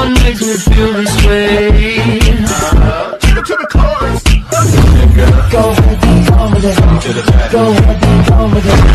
makes me feel this way. Take it to the chorus. Go ahead, be gone with it. Go ahead, be gone with it.